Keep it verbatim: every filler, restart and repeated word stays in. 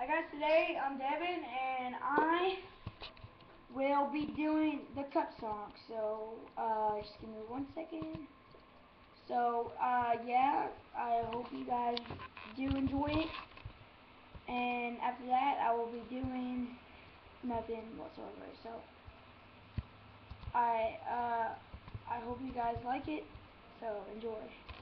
Hi guys, today I'm Devin and I will be doing the cut song. So uh, just give me one second. So uh, yeah, I hope you guys do enjoy it. And after that, I will be doing nothing whatsoever. So I uh, I hope you guys like it. So enjoy.